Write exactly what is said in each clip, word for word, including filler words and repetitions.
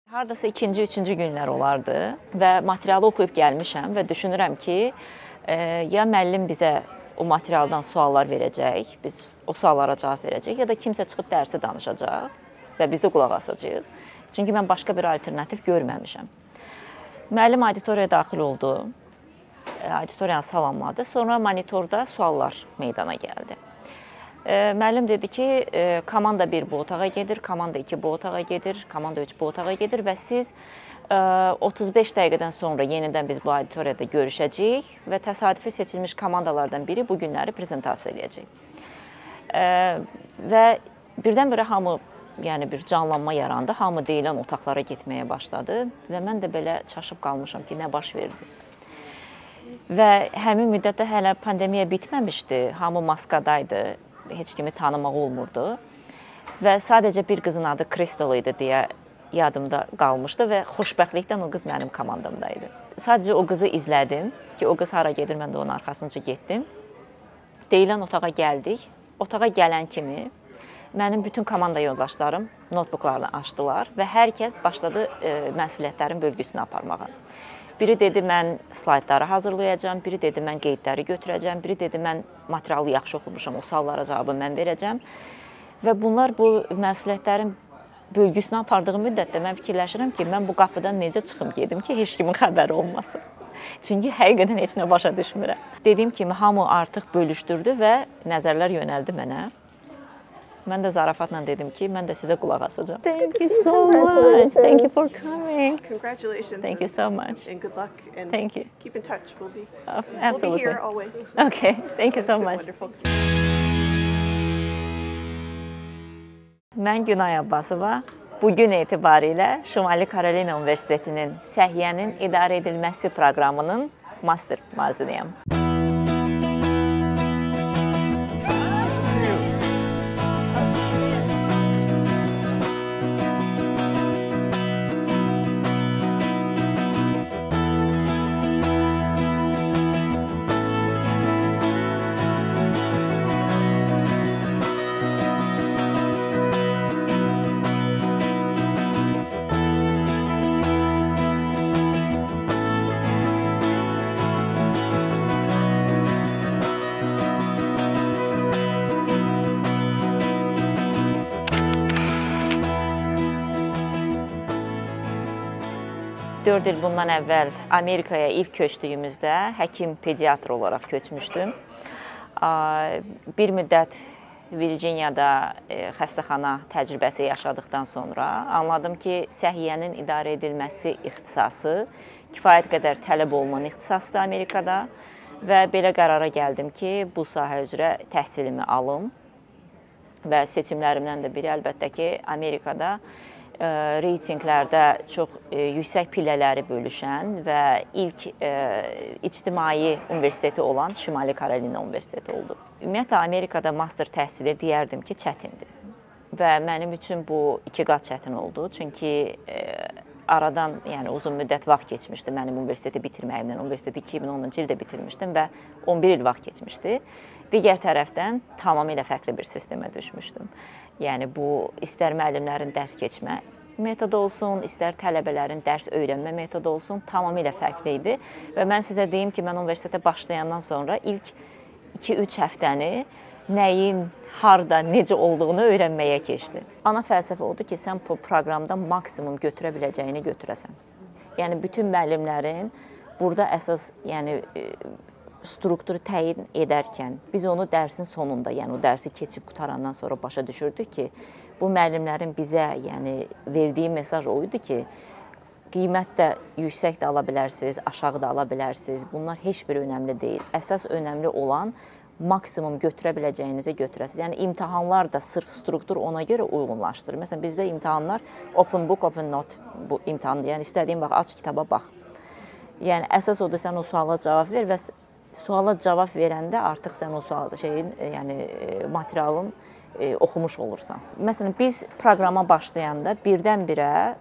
Hardasa ikinci, üçüncü günlər olardı və materialı oxuyub gəlmişəm və düşünürəm ki, e, ya müəllim bizə o materialdan suallar verəcək, biz o suallara cavab verəcək, ya da kimsə çıxıb dərsi danışacaq və biz də qulaq asacağıq. Çünki mən başqa bir alternativ görməmişəm. Müəllim auditoriyaya daxil oldu, auditoriyanı salamladı, sonra monitorda suallar meydana gəldi. Müəllim dedi ki, komanda bir bu otağa gedir, komanda iki bu otağa gedir, komanda üç bu otağa gedir və siz otuz beş dəqiqədən sonra yenidən biz bu auditoriyada görüşəcəyik və təsadüfi seçilmiş komandalardan biri bu günləri prezentasiya edəcək. Və birdən-birə hamı, yəni bir canlanma yarandı, hamı deyilən otaqlara getməyə başladı və mən də belə çaşıb qalmışam ki, nə baş verdi. Və həmin müddətdə hələ pandemiya bitməmişdi, hamı maskadaydı. Heç kimi tanımaq olmurdu və sadəcə bir qızın adı Crystal idi deyə yadımda qalmışdı və xoşbəxtlikdən o qız mənim komandamdaydı. Sadəcə o qızı izlədim ki, o qız hara gedir, mən də onun arxasınca getdim. Deyilən otağa gəldik. Otağa gələn kimi mənim bütün komanda yoldaşlarım notebooklarını açdılar və hər kəs başladı e, məsuliyyətlərin bölgüsünü aparmağa. Biri dedi, mən slaydları hazırlayacağım, biri dedi, mən qeydləri götürəcəm, biri dedi, mən materialı yaxşı oxumuşam, o suallara cavabı mən verəcəm. Və bunlar bu məsuliyyətlərin bölgüsünü apardığım müddətdə mən fikirləşirəm ki, mən bu qapıdan necə çıxım gedim ki, heç kimin xəbəri olmasın. Çünki həqiqətən heç nə başa düşmürəm. Dediyim kimi, hamı artıq bölüşdürdü və nəzərlər yönəldi mənə. Mən də zarafatla dedim ki, mən də sizə qulaq asacağam. Thank you so much. Thank you for coming. Congratulations. Thank you so much. And good luck. And Thank you. Keep in touch. We'll be, Oh, absolutely. We'll be here always. Okay. Thank you so It's been much. wonderful. Mən Günay Abbasova. Bugün etibarilə Şimali Karolina Universitetinin Səhiyyənin İdarə Edilməsi proqramının master mazınıyam. dörd il bundan əvvəl Amerikaya ilk köçdüyümüzdə həkim pediatr olaraq köçmüşdüm. Bir müddət Virginiyada xəstəxana təcrübəsi yaşadıqdan sonra anladım ki, səhiyyənin idarə edilməsi ixtisası kifayət qədər tələb olunan ixtisasdır Amerikada və belə qərara gəldim ki, bu sahə üzrə təhsilimi alım və seçimlərimdən də biri əlbəttə ki, Amerikada reytinqlərdə çox yüksək pillələri bölüşən və ilk ictimai universiteti olan Şimali Karolina Universiteti oldu. Ümumiyyətlə, Amerikada master təhsili deyərdim ki, çətindir və mənim üçün bu iki qat çətin oldu. Çünki aradan yəni, uzun müddət vaxt keçmişdi mənim universiteti bitirməyimdən. Universiteti iki min onuncu ildə bitirmişdim və on bir il vaxt keçmişdi. Digər tərəfdən tamamilə fərqli bir sistemə düşmüşdüm. Yəni, bu istər müəllimlərin dərs keçmə metodu olsun, istər tələbələrin dərs öyrənmə metodu olsun, tamamilə fərqli idi. Və mən sizə deyim ki, mən universitetə başlayandan sonra ilk iki üç həftəni nəyin, harda, necə olduğunu öyrənməyə keçdi. Ana fəlsəfə odur ki, sən bu proqramda maksimum götürə biləcəyini götürəsən. Yəni, bütün müəllimlərin burada əsas yəni, strukturu təyin edərkən biz onu dərsin sonunda, yəni o dərsi keçib qutarandan sonra başa düşürdük ki, bu müəllimlərin bizə yəni, verdiyi mesaj o idi ki, qiymət də yüksək də ala bilərsiniz, aşağı da ala bilərsiniz. Bunlar heç bir önəmli deyil. Əsas önəmli olan maksimum götürə biləcəyinizi götürəsiniz. Yəni, imtahanlar da sırf struktur ona görə uyğunlaşdırır. Məsələn, bizdə imtahanlar open book, open note bu imtahandır. Yəni, istədiyin vaxt aç kitaba bax. Yəni, əsas odur, sən o suala cavab ver və suala cavab verəndə artıq sən o sualda şeyin, yəni materialın e, oxumuş olursan. Məsələn, biz proqrama başlayanda birdən-birə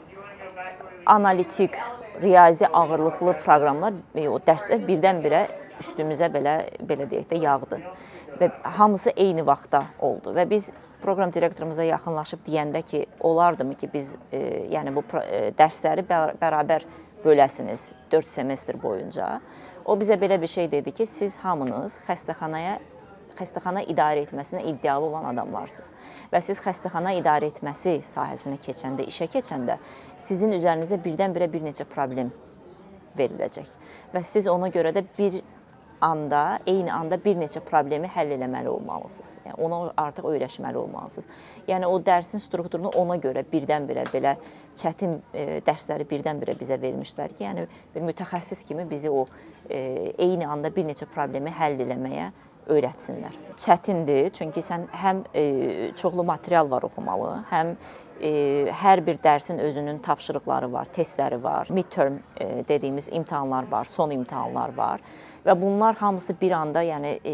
analitik, riyazi ağırlıqlı proqramlar, e, o dərslər birdən-birə üstümüzə belə, belə deyək də, yağdı. Və hamısı eyni vaxtda oldu və biz proqram direktorumuza yaxınlaşıb deyəndə ki, olardımı ki, biz e, yəni bu e, dərsləri bərabər böləsiniz dörd semestr boyunca. O bizə belə bir şey dedi ki, siz hamınız xəstəxanaya xəstəxana idarə etməsinə iddialı olan adamlarsınız. Və siz xəstəxana idarə etməsi sahəsinə keçəndə, işə keçəndə sizin üzərinizə birdən-birə bir neçə problem veriləcək. Və siz ona görə də bir anda, eyni anda bir neçə problemi həll eləməli olmalısınız. Yəni, ona artıq öyrəşməli olmalısınız. Yəni, o dərsin strukturunu ona görə birdən-birə belə çətin e, dərsləri birdən-birə bizə vermişlər ki, yəni bir mütəxəssis kimi bizi o e, eyni anda bir neçə problemi həll eləməyə öyrətsinlər. Çətindir, çünki sən həm e, çoxlu material var oxumalı, həm e, hər bir dərsin özünün tapşırıqları var, testləri var, midterm e, dediyimiz imtahanlar var, son imtahanlar var və bunlar hamısı bir anda, yəni e,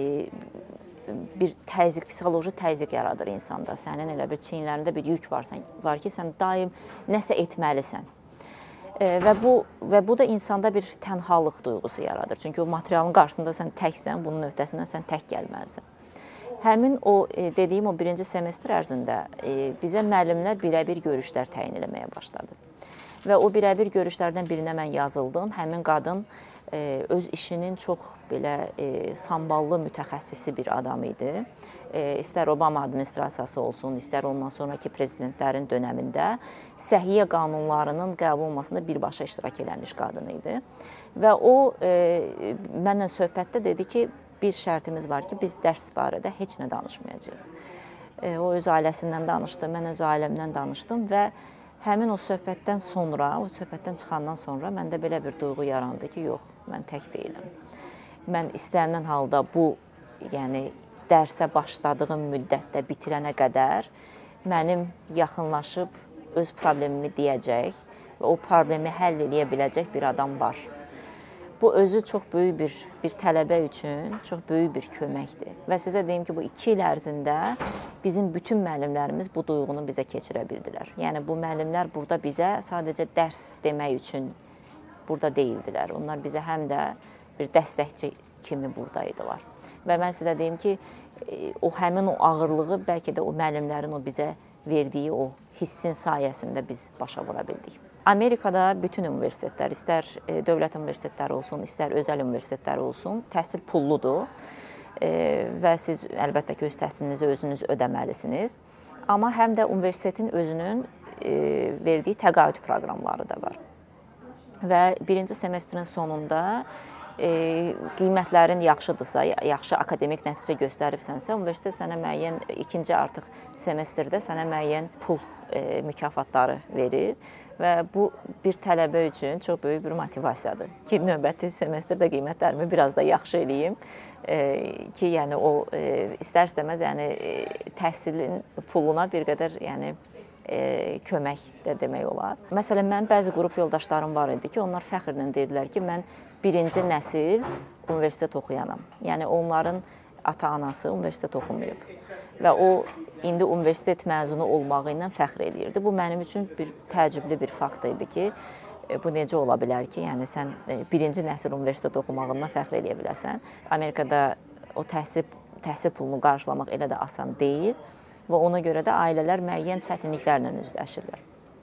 bir təzyiq, psixoloji təzyiq yaradır insanda. Sənin elə bir çiyinlərində bir yük varsan, var ki, sən daim nəsə etməlisən. E, və, bu, və bu da insanda bir tənhalıq duyğusu yaradır. Çünki o materialın qarşısında sən təksən, bunun öhdəsindən sən tək gəlməlisən. Həmin o e, dediyim o birinci semestr ərzində e, bizə müəllimlər birəbir görüşlər təyin eləməyə başladı. Və o birəbir görüşlərdən birinə mən yazıldım. Həmin qadın e, öz işinin çox belə e, samballı mütəxəssisi bir adam idi. E, istər Obama administrasiyası olsun, istər ondan sonraki prezidentlərin dönəmində səhiyyə qanunlarının qəbul olmasında birbaşa iştirak eləmiş qadın idi. Və o e, mənlə söhbətdə dedi ki, bir şərtimiz var ki, biz dərs barədə heç nə danışmayacağıq. E, o öz ailəsindən danışdı, mən öz ailəmdən danışdım və həmin o söhbətdən sonra, o söhbətdən çıxandan sonra məndə belə bir duyğu yarandı ki, yox, mən tək deyiləm. Mən istənilən halda bu, yəni dərsə başladığım müddətdə bitirənə qədər mənim yaxınlaşıb öz problemimi deyəcək və o problemi həll edə biləcək bir adam var. Bu özü çox böyük bir, bir tələbə üçün çox böyük bir köməkdir. Və sizə deyim ki, bu iki il ərzində bizim bütün müəllimlərimiz bu duyğunu bizə keçirə bildilər. Yəni, bu müəllimlər burada bizə sadəcə dərs demək üçün burada deyildilər. Onlar bizə həm də bir dəstəkçi kimi buradaydılar. Və mən sizə deyim ki, o həmin o ağırlığı bəlkə də o müəllimlərin o bizə verdiyi o hissin sayəsində biz başa vura bildik. Amerikada bütün universitetlər, istər dövlət universitetləri olsun, istər özəl universitetləri olsun, təhsil pulludur və siz əlbəttə ki, öz təhsilinizi özünüz ödəməlisiniz. Amma həm də universitetin özünün verdiyi təqaüd proqramları da var. Və birinci semestrin sonunda qiymətlərin yaxşıdırsa, yaxşı akademik nəticə göstəribsənsə, universitet sənə müəyyən, ikinci artıq semestrdə sənə müəyyən pul mükafatları verir. Və bu bir tələbə üçün çox böyük bir motivasiyadır ki, növbəti semestrdə qiymətlərimi biraz da yaxşı eləyim e, ki, yəni o e, istər-istəməz yəni təhsilin puluna bir qədər yəni e, kömək də demək olar. Məsələn, mənim bəzi qrup yoldaşlarım var idi ki, onlar fəxrlə deyirdilər ki, mən birinci nəsil universitet oxuyanam. Yəni onların ata-anası universitet oxumayıb və o indi universitet məzunu olmağı ilə fəxr eləyirdi. Bu mənim üçün bir təəccüblü bir fakt idi ki, bu necə ola bilər ki, yəni sən birinci nəsil universitet oxumağından fəxr eləyə biləsən. Amerikada o təhsil, təhsil pulunu qarşılamaq elə də asan deyil və ona görə də ailələr müəyyən çətinliklərlə üzləşirlər.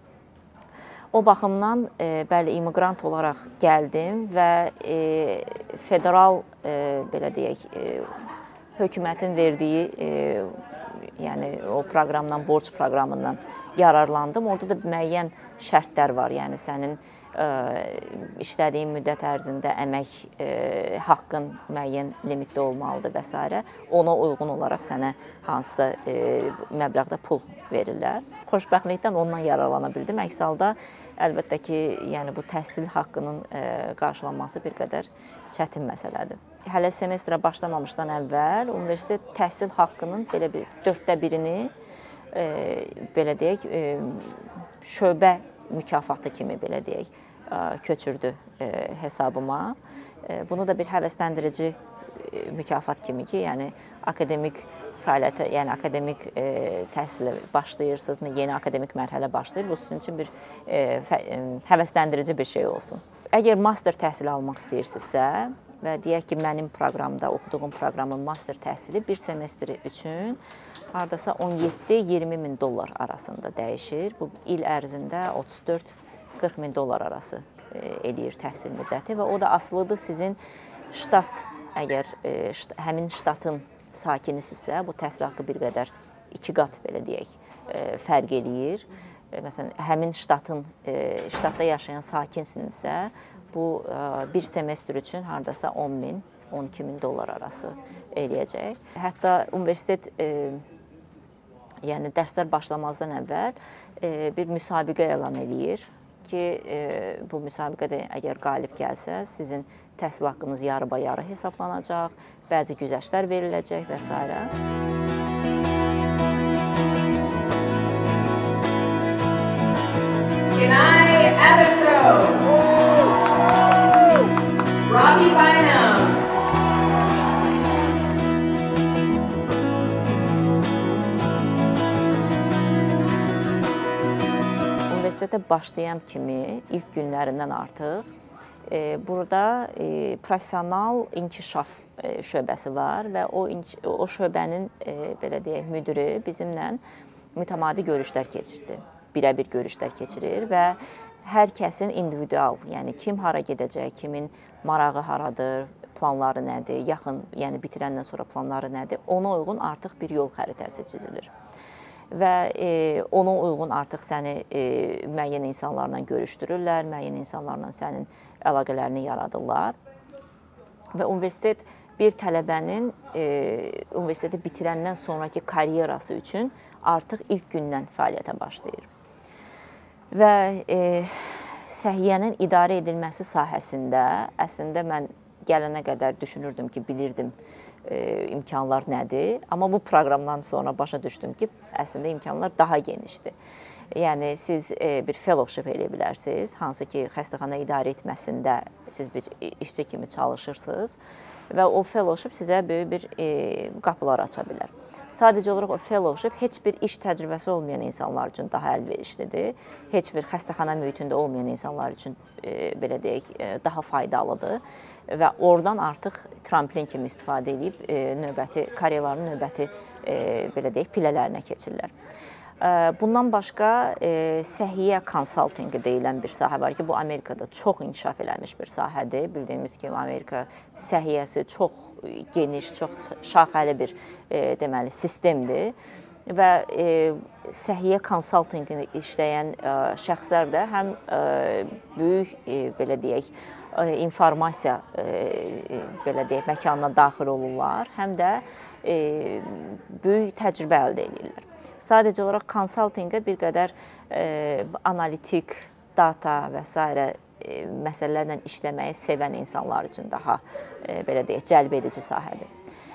O baxımdan, e, bəli, immiqrant olaraq gəldim və e, federal, e, belə deyək, e, hökumətin verdiyi e, yəni o proqramdan, borc proqramından yararlandım. Orada da müəyyən şərtlər var. Yəni sənin ə, işlədiyin müddət ərzində əmək ə, haqqın müəyyən limitdə olmalıdır və s. Ona uyğun olaraq sənə hansısa ə, məbləğdə pul verirlər. Xoşbəxtlikdən ondan yararlana bildim. Əks halda əlbəttə ki, yəni bu təhsil haqqının ə, qarşılanması bir qədər çətin məsələdir. Hələ semestrə başlamamışdan əvvəl universitet təhsil haqqının belə bir dörddə birini e, belə deyək, e, şöbə mükafatı kimi belə deyək, e, köçürdü e, hesabıma. E, bunu da bir həvəsləndirici e, mükafat kimi ki, yəni akademik fəaliyyətə, yəni akademik e, təhsilə başlayırsınızmı, yeni akademik mərhələ başlayır, bu sizin üçün bir e, fə, e, həvəsləndirici bir şey olsun. Əgər master təhsili almaq istəyirsinizsə, və deyək ki, mənim proqramda, oxuduğum proqramın master təhsili bir semestri üçün hardasa on yeddi iyirmi min dollar arasında dəyişir. Bu il ərzində otuz dörd qırx min dollar arası eləyir təhsil müddəti və o da asılıdır sizin ştat, əgər həmin ştatın sakinisinizsə, bu təhsil haqqı bir qədər iki qat belə deyək fərq eləyir. Məsələn, həmin ştatın, ştatda yaşayan sakinsinizsə, bu bir semestr üçün hardasa on min, on iki min dollar arası eləyəcək. Hətta universitet, yəni dərslər başlamazdan əvvəl bir müsabiqə elan eləyir ki, bu müsabiqədə əgər qalib gəlsəz, sizin təhsil haqqınız yarı-bayarı hesablanacaq, bəzi güzəştlər veriləcək və s. Kenai Adesso, Robbie Bynum, Universitetə başlayan kimi ilk günlərindən artıq burada professional inkişaf şöbəsi var və o, o şöbənin belə deyək, müdiri bizimlə mütəmadi görüşlər keçirdi. Birə-bir görüşlər keçirir və hər kəsin individual, yəni kim hara gedəcək, kimin marağı haradır, planları nədir, yaxın, yəni bitirəndən sonra planları nədir, ona uyğun artıq bir yol xəritəsi çizilir. Və e, ona uyğun artıq səni e, müəyyən insanlarla görüşdürürlər, müəyyən insanlarla sənin əlaqələrini yaradırlar. Və universitet bir tələbənin e, universiteti bitirəndən sonraki karyerası üçün artıq ilk gündən fəaliyyətə başlayır. Və e, səhiyyənin idarə edilməsi sahəsində əslində mən gələnə qədər düşünürdüm ki, bilirdim e, imkanlar nədir. Amma bu proqramdan sonra başa düşdüm ki, əslində imkanlar daha genişdir. Yəni siz e, bir fellowship eləyə bilərsiniz, hansı ki, xəstəxana idarə etməsində siz bir işçi kimi çalışırsınız və o fellowship sizə böyük bir e, qapılar aça bilər. Sadəcə olaraq o fellowship heç bir iş təcrübəsi olmayan insanlar üçün daha əlverişlidir. Heç bir xəstəxana mühitində olmayan insanlar üçün e, belə deyək, e, daha faydalıdır və oradan artıq tramplin kimi istifadə edib e, növbəti karyeraların növbəti e, belə deyək, pillələrinə keçirlər. Bundan başqa səhiyyə konsaltinqi deyilən bir sahə var ki, bu Amerikada çox inkişaf eləmiş bir sahədir. Bildiyimiz kimi Amerika səhiyyəsi çox geniş, çox şaxəli bir deməli sistemdir və səhiyyə konsaltinqini işləyən şəxslər də həm böyük belə deyək informasiya belə deyək məkanına daxil olurlar, həm də böyük təcrübə əldə edirlər. Sadəcə olaraq konsaltinqə bir qədər e, analitik, data və s. E, məsələlərlə işləməyi sevən insanlar üçün daha e, belə deyək, cəlb edici sahədir.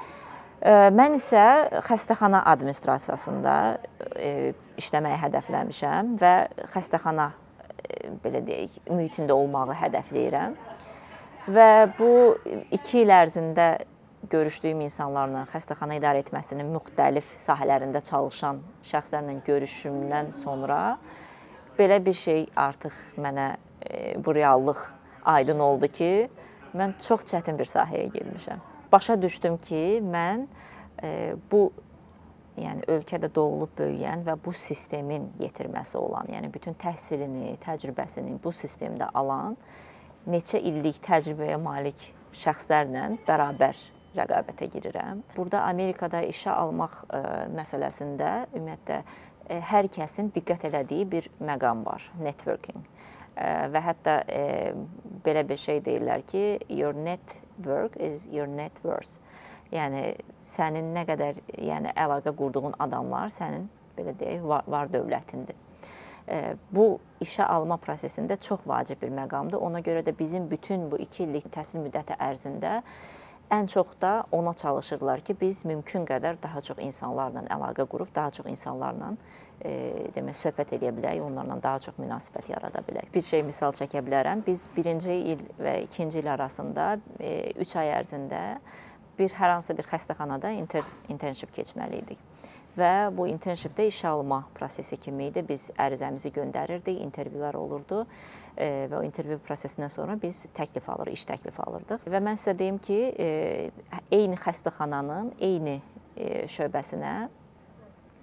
E, mən isə xəstəxana administrasiyasında e, işləməyi hədəfləmişəm və xəstəxana e, belə deyək, mühitində olmağı hədəfləyirəm. Və bu iki il ərzində görüşdüyüm insanlarla, xəstəxana idarə etməsinin müxtəlif sahələrində çalışan şəxslərlə görüşümdən sonra belə bir şey artıq mənə e, bu reallıq aydın oldu ki, mən çox çətin bir sahəyə girmişəm. Başa düşdüm ki, mən e, bu yəni ölkədə doğulub böyüyən və bu sistemin yetirməsi olan, yəni bütün təhsilini, təcrübəsini bu sistemdə alan neçə illik təcrübəyə malik şəxslərlə bərabər rəqabətə girirəm. Burada Amerikada işə almaq ə, məsələsində ümumiyyətlə ə, hər kəsin diqqət elədiyi bir məqam var, networking. Ə, və hətta ə, belə bir şey deyirlər ki, your network is your net worth. Yəni sənin nə qədər yəni əlaqə qurduğun adamlar sənin belə deyək var, var dövlətindir. Ə, bu işə alma prosesində çox vacib bir məqamdır. Ona görə də bizim bütün bu iki illik təhsil müddəti ərzində ən çox da ona çalışırlar ki, biz mümkün qədər daha çox insanlarla əlaqə qurub, daha çox insanlarla e, demək, söhbət edə bilək, onlarla daha çox münasibət yarada bilək. Bir şey misal çəkə bilərəm. Biz birinci il və ikinci il arasında e, üç ay ərzində bir hər hansı bir xəstəxanada inter, internship keçməli idik. Və bu internshipdə işə alma prosesi kimi idi. Biz ərizəmizi göndərirdik, intervyular olurdu. Və o intervyu prosesindən sonra biz təklif alırıq, iş təklifi alırdıq. Və mən sizə deyim ki, eyni xəstəxananın eyni şöbəsinə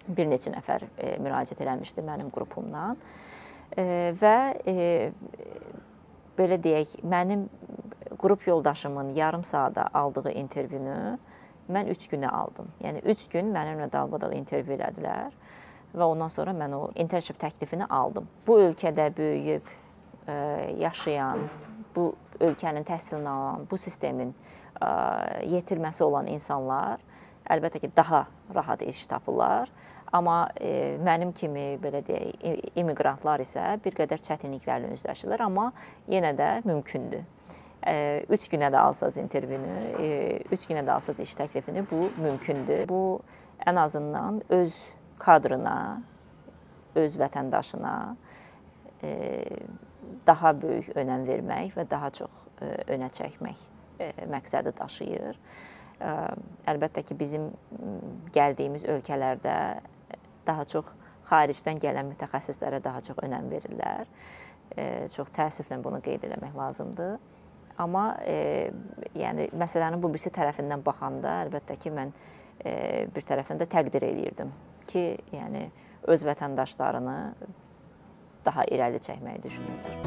bir neçə nəfər e, müraciət eləmişdi mənim qrupumdan. E, və e, belə deyək, mənim qrup yoldaşımın yarım saata aldığı intervyunu mən üç günə aldım. Yəni üç gün mənimlə dalbadal intervyu elədilər və ondan sonra mən o internship təklifini aldım. Bu ölkədə böyüyüb e, yaşayan, bu ölkənin təhsilini alan, bu sistemin e, yetirməsi olan insanlar əlbəttə ki, daha rahat iş tapırlar. Amma e, mənim kimi belə deyək, immiqrantlar isə bir qədər çətinliklərlə üzləşirlər, amma yenə də mümkündür. E, üç günə də alsanız intervyunu, e, üç günə də alsanız iş təklifini, bu mümkündür. Bu ən azından öz kadrına, öz vətəndaşına e, daha böyük önəm vermək və daha çox e, önə çəkmək e, məqsədi daşıyır. E, əlbəttə ki, bizim gəldiyimiz ölkələrdə daha çox xaricdən gələn mütəxəssislərə daha çox önəm verirlər. E, çox təəssüflə bunu qeyd eləmək lazımdır. Amma e, yəni məsələnin bu birisi tərəfindən baxanda əlbəttə ki, mən e, bir tərəfdən də təqdir edirdim ki, yəni öz vətəndaşlarını daha irəli çəkməyi düşünürlər.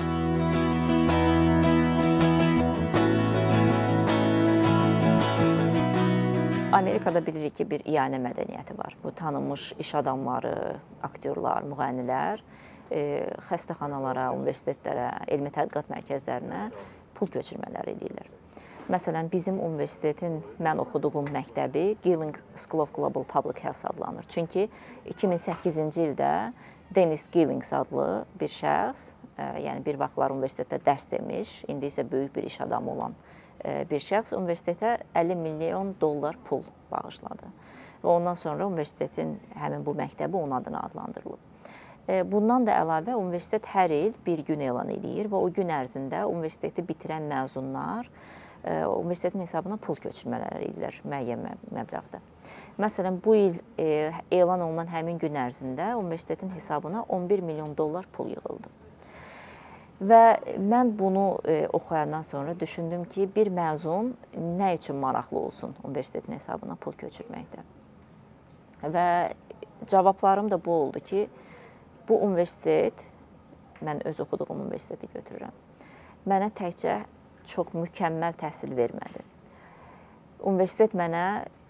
Amerikada bilirik ki, bir iyanə mədəniyyəti var. Bu tanınmış iş adamları, aktyorlar, müğənnilər e, xəstəxanalara, universitetlərə, elmi tədqiqat mərkəzlərinə pul köçürmələri edirlər. Məsələn, bizim universitetin mən oxuduğum məktəbi Gilling School of Global Public Health adlanır. Çünki iki min səkkizinci ildə Dennis Gillings adlı bir şəxs, e, yəni bir vaxtlar universitetdə dərs demiş, indi isə böyük bir iş adamı olan bir şəxs universitetə əlli milyon dollar pul bağışladı. Və ondan sonra universitetin həmin bu məktəbi onun adına adlandırılıb. Bundan da əlavə universitet hər il bir gün elan edir və o gün ərzində universiteti bitirən məzunlar universitetin hesabına pul köçürmələri edirlər müəyyən məbləğdə. Məsələn, bu il elan olunan həmin gün ərzində universitetin hesabına on bir milyon dollar pul yığıldı. Və mən bunu e, oxuyandan sonra düşündüm ki, bir məzun nə üçün maraqlı olsun universitetin hesabına pul köçürməkdə. Və cavablarım da bu oldu ki, bu universitet, mən öz oxuduğum universiteti götürürəm, mənə təkcə çox mükəmməl təhsil vermədi. Universitet mənə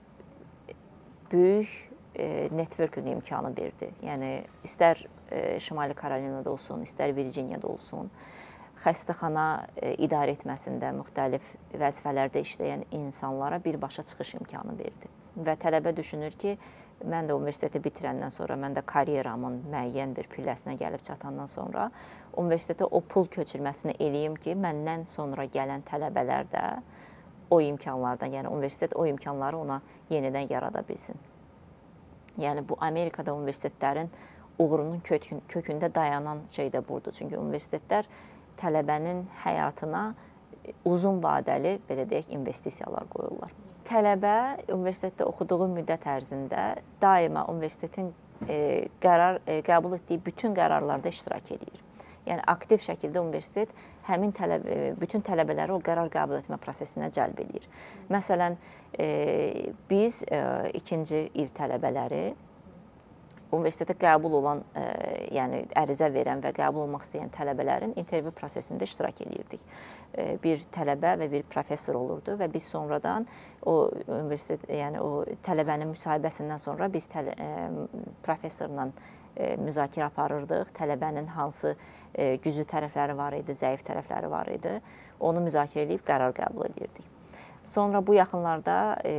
böyük e, networking imkanı verdi. Yəni, istər Şimali Karolinada olsun, istər Virginiyada olsun, xəstəxana idarə etməsində müxtəlif vəzifələrdə işləyən insanlara birbaşa çıxış imkanı verdi. Və tələbə düşünür ki, mən də universiteti bitirəndən sonra, mən də karyeramın müəyyən bir pilləsinə gəlib çatandan sonra universitetə o pul köçürməsini eləyim ki, məndən sonra gələn tələbələr də o imkanlardan, yəni universitet o imkanları ona yenidən yarada bilsin. Yəni, bu Amerikada universitetlərin uğurunun kökündə dayanan şey də budur. Çünki universitetlər tələbənin həyatına uzun vadəli, belə deyək, investisiyalar qoyurlar. Tələbə universitetdə oxuduğu müddət ərzində daima universitetin e, qərar, e, qəbul etdiyi bütün qərarlarda iştirak edir. Yəni, aktiv şəkildə universitet həmin tələbə, bütün tələbələri o qərar qəbul etmə prosesinə cəlb edir. Məsələn, e, biz e, ikinci il tələbələri universitetə qəbul olan, e, yəni ərizə verən və qəbul olmaq istəyən tələbələrin intervyu prosesində iştirak edirdik. E, bir tələbə və bir professor olurdu və biz sonradan o universitet, yəni o tələbənin müsahibəsindən sonra biz tələ, e, professorla e, müzakirə aparırdıq. Tələbənin hansı e, güclü tərəfləri var idi, zəif tərəfləri var idi. Onu müzakirə edib qərar qəbul edirdik. Sonra bu yaxınlarda e,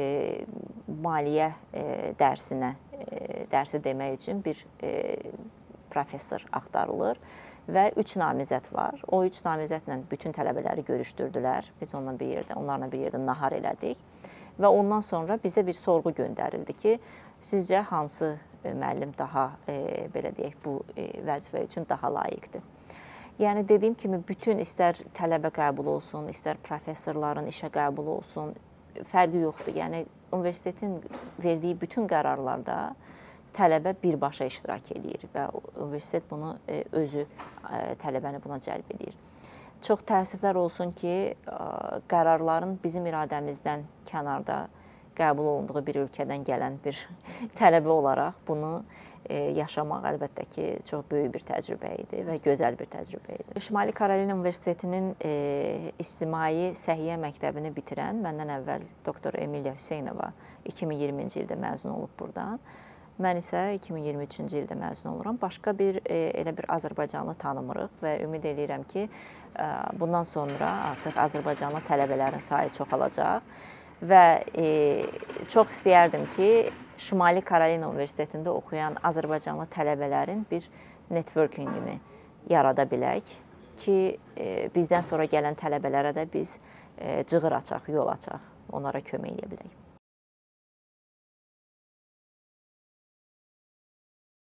maliyyə e, dərsinə dərsi demək üçün bir e, professor axtarılır və üç namizəd var. O üç namizədlə bütün tələbələri görüşdürdülər. Biz onunla bir yerdə, onlarla bir yerdə nahar elədik və ondan sonra bizə bir sorğu göndərildi ki, sizcə hansı müəllim daha e, belə deyək, bu e, vəzifə üçün daha layiqdir? Yəni dediyim kimi bütün istər tələbə qəbulu olsun, istər professorların işə qəbulu olsun, fərqi yoxdur. Yəni universitetin verdiyi bütün qərarlarda tələbə birbaşa iştirak edir və universitet bunu özü tələbəni buna cəlb edir. Çox təəssüflər olsun ki, qərarların bizim iradəmizdən kənarda qəbul olunduğu bir ölkədən gələn bir tələbə olaraq bunu yaşamaq əlbəttə ki, çox böyük bir təcrübə idi və gözəl bir təcrübə idi. Şimali Karolina Universitetinin İctimai Səhiyyə məktəbini bitirən məndən əvvəl doktor Emiliya Hüseynova iki min iyirminci ildə məzun olub buradan. Mən isə iki min iyirmi üçüncü ildə məzun oluram. Başqa bir elə bir Azərbaycanlı tanımırıq və ümid edirəm ki, bundan sonra artıq Azərbaycanlı tələbələrin sayı çoxalacaq və çox istəyərdim ki, Şimali Karolina Universitetində oxuyan Azərbaycanlı tələbələrin bir networkingini yarada bilək ki, bizdən sonra gələn tələbələrə də biz cığır açaq, yol açaq, onlara kömək edə bilək.